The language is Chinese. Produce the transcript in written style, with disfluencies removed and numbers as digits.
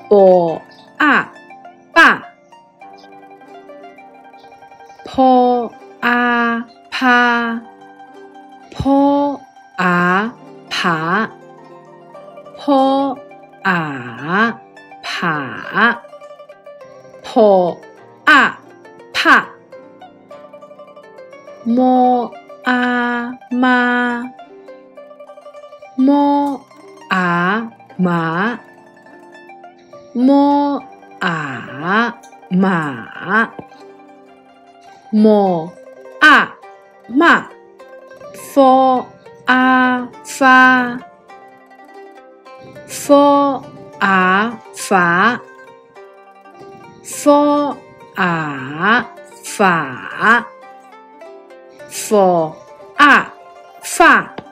啵啊爸，坡啊趴，坡啊爬，坡啊爬，坡啊怕，摸啊妈，摸啊马，摸啊马，摸啊嘛，佛啊发，佛啊法，佛啊法，佛啊发。